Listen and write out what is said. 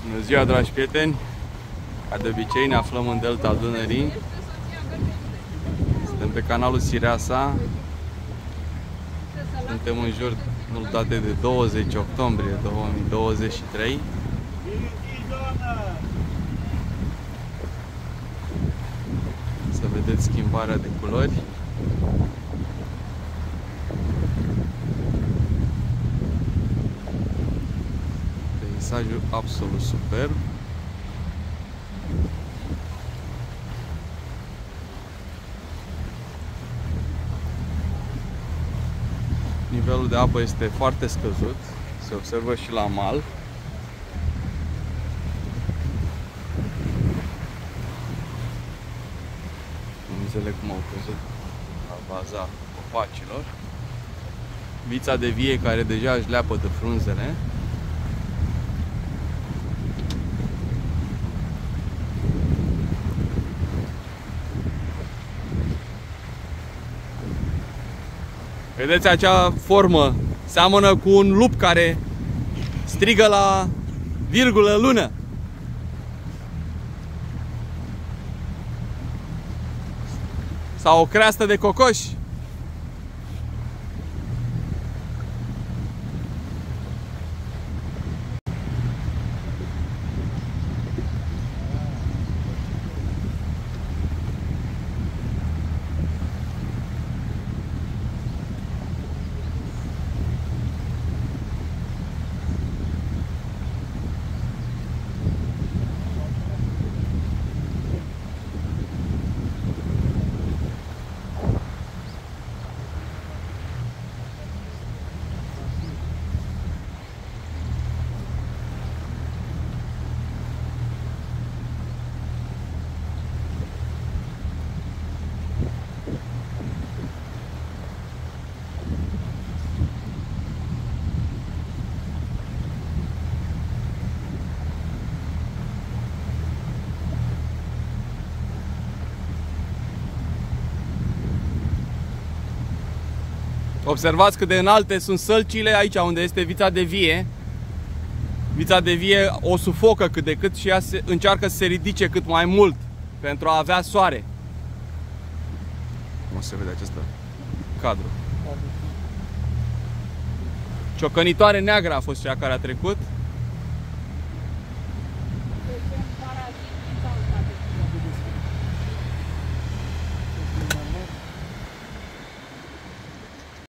Bună ziua, dragi prieteni! Ca de obicei ne aflăm în delta Dunării. Suntem pe canalul Sireasa. Suntem în jur date de 20 octombrie 2023. Să vedeți schimbarea de culori. Peisajul absolut superb. Nivelul de apă este foarte scăzut, se observă și la mal. Frunzele cum au căzut la baza copacilor. Vița de vie care deja își leapătă frunzele. Vedeți acea formă? Seamănă cu un lup care strigă la virgulă lună. Sau o creastă de cocoș. Observați cât de înalte sunt sălcile aici unde este vița de vie. Vița de vie o sufocă cât de cât și ea încearcă să se ridice cât mai mult pentru a avea soare. Cum se vede acest cadru? Ciocănitoare neagră a fost cea care a trecut.